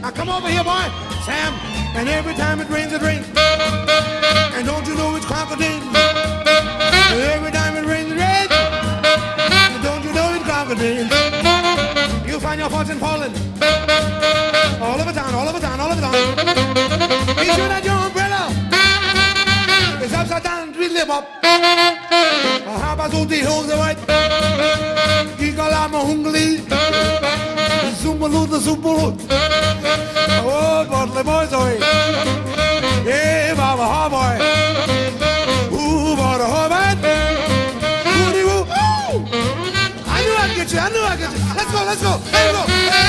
Now come over here, boy, Sam. And every time it rains, it rains. And don't you know it's crocodile? And every time it rains, it rains. And don't you know it's crocodile? You'll find your fortune falling all over town, all over town, all over town. Be sure that your umbrella is upside down, we live up. How about those hills are white? Igalama hungly. Zumbaloo the Zumbaloo. Oh, Bartley boys, oi. Yeah, Baba, ha, boy. Ooh, Baba, ha, man. Woody, woo. I knew I'd get you, I knew I'd get you. Let's go, let's go. There you go.